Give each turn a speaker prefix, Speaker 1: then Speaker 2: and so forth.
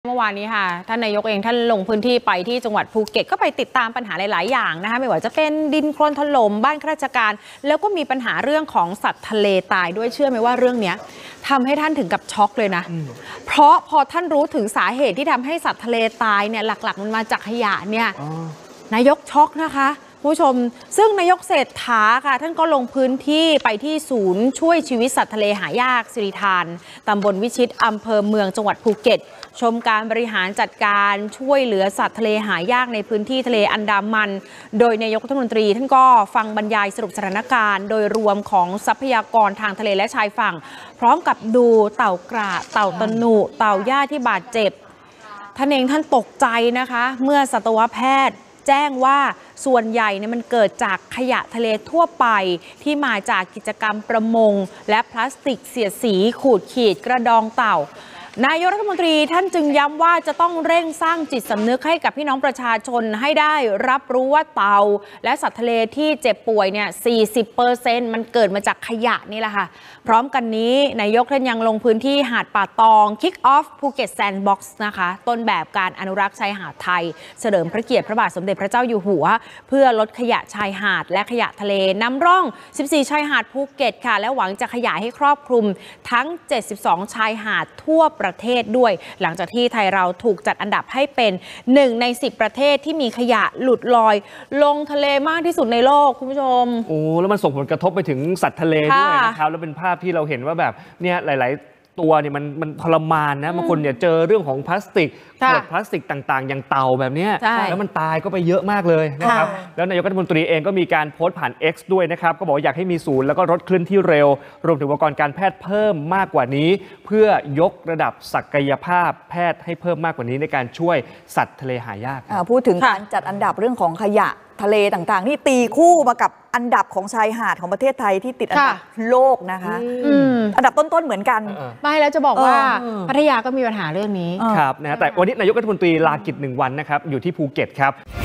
Speaker 1: เมื่อวานนี้ค่ะท่านนายกเองท่านลงพื้นที่ไปที่จังหวัดภูเก็ตก็ไปติดตามปัญหาหลายๆอย่างนะคะไม่ว่าจะเป็นดินโคลนถล่มบ้านข้าราชการแล้วก็มีปัญหาเรื่องของสัตว์ทะเลตายด้วยเชื่อไหมว่าเรื่องนี้ทำให้ท่านถึงกับช็อกเลยนะเพราะพอท่านรู้ถึงสาเหตุที่ทำให้สัตว์ทะเลตายเนี่ยหลักๆมันมาจากขยะเนี่ยนายกช็อกนะคะผู้ชมซึ่งนายกเศรษฐาค่ะท่านก็ลงพื้นที่ไปที่ศูนย์ช่วยชีวิตสัตว์ทะเลหายากสิริธานตำบลวิชิตอำเภอเมืองจังหวัดภูเก็ตชมการบริหารจัดการช่วยเหลือสัตว์ทะเลหายากในพื้นที่ทะเลอันดามันโดยนายกรัฐมนตรีท่านก็ฟังบรรยายสรุปสถานการณ์โดยรวมของทรัพยากรทางทะเลและชายฝั่งพร้อมกับดูเต่ากระเต่าตะหนุเต่าย่าที่บาดเจ็บท่านเองท่านตกใจนะคะเมื่อสัตวแพทย์แจ้งว่าส่วนใหญ่เนี่ยมันเกิดจากขยะทะเลทั่วไปที่มาจากกิจกรรมประมงและพลาสติกเสียดสีขูดขีดกระดองเต่านายกรัฐมนตรีท่านจึงย้ำว่าจะต้องเร่งสร้างจิตสำนึกให้กับพี่น้องประชาชนให้ได้รับรู้ว่าเต่าและสัตว์ทะเลที่เจ็บป่วยเนี่ย 40% มันเกิดมาจากขยะนี่แหละค่ะพร้อมกันนี้นายกท่านยังลงพื้นที่หาดป่าตอง Kick Off ภูเก็ตแซนด์บ็อกซ์นะคะต้นแบบการอนุรักษ์ชายหาดไทยเฉลิมพระเกียรติพระบาทสมเด็จพระเจ้าอยู่หัวเพื่อลดขยะชายหาดและขยะทะเลนำร่อง 14 ชายหาดภูเก็ตค่ะและหวังจะขยายให้ครอบคลุมทั้ง 72 ชายหาดทั่วประเทศด้วยหลังจากที่ไทยเราถูกจัดอันดับให้เป็น1 ใน 10 ประเทศที่มีขยะหลุดลอยลงทะเลมากที่สุดในโลกคุณผู้ชม
Speaker 2: โอ้แล้วมันส่งผลกระทบไปถึงสัตว์ทะเลด้วยนะครับแล้วเป็นภาพที่เราเห็นว่าแบบเนี่ยหลายตัวเนี่ยมันทรมานนะบางคนเนี่ยเจอเรื่องของพลาสติกขวดพลาสติกต่างๆอย่างเต่าแบบนี้แล้วมันตายก็ไปเยอะมากเลยนะครับแล้วนายกรัฐมนตรีเองก็มีการโพสต์ผ่าน X ด้วยนะครับก็บอกอยากให้มีศูนย์แล้วก็รถเคลื่อนที่เร็วรวมถึงอุปกรณ์การแพทย์เพิ่มมากกว่านี้เพื่อยกระดับศักยภาพแพทย์ให้เพิ่มมากกว่านี้ในการช่วยสัตว์ทะเลหายาก
Speaker 3: พูดถึงการจัดอันดับเรื่องของขยะทะเลต่างๆนี่ตีคู่มากับอันดับของชายหาดของประเทศไทยที่ติดอันดับโลกนะคะอันดับต้นๆเหมือนกัน
Speaker 1: ไม่แล้วจะบอกว่าพัทยาก็มีปัญหาเรื่องนี้
Speaker 2: ครับนะแต่วันนี้นายกรัฐมนตรีลากิจ1 วันนะครับอยู่ที่ภูเก็ตครับ